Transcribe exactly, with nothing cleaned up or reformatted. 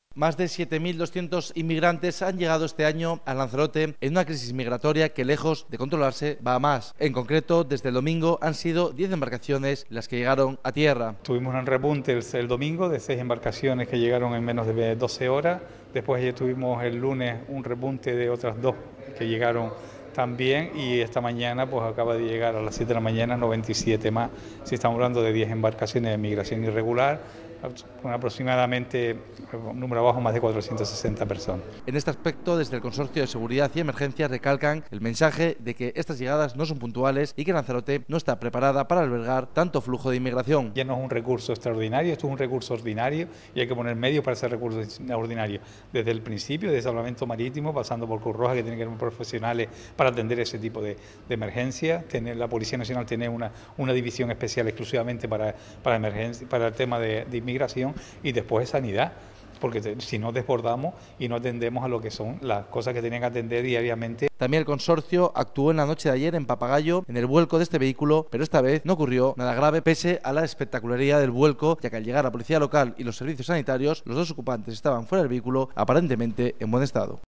Más de siete mil doscientos inmigrantes han llegado este año a Lanzarote en una crisis migratoria que, lejos de controlarse, va a más. En concreto, desde el domingo han sido diez embarcaciones las que llegaron a tierra. Tuvimos un repunte el, el domingo de seis embarcaciones que llegaron en menos de doce horas. Después ya tuvimos el lunes un repunte de otras dos que llegaron también, y esta mañana pues acaba de llegar a las siete de la mañana noventa y siete más. Si estamos hablando de diez embarcaciones de migración irregular, con aproximadamente un número bajo más de cuatrocientas sesenta personas. En este aspecto, desde el Consorcio de Seguridad y Emergencias recalcan el mensaje de que estas llegadas no son puntuales y que Lanzarote no está preparada para albergar tanto flujo de inmigración. Ya no es un recurso extraordinario, esto es un recurso ordinario y hay que poner medios para ese recurso ordinario. Desde el principio, de Salvamento Marítimo, pasando por Cruz Roja, que tiene que ser profesionales para atender ese tipo de, de emergencias. Tener, la Policía Nacional tiene una, una división especial exclusivamente para, para, emergencia, para el tema de, de migración, y después sanidad, porque te, si no desbordamos y no atendemos a lo que son las cosas que tienen que atender diariamente. También el consorcio actuó en la noche de ayer en Papagayo en el vuelco de este vehículo, pero esta vez no ocurrió nada grave pese a la espectacularidad del vuelco, ya que al llegar la policía local y los servicios sanitarios, los dos ocupantes estaban fuera del vehículo aparentemente en buen estado.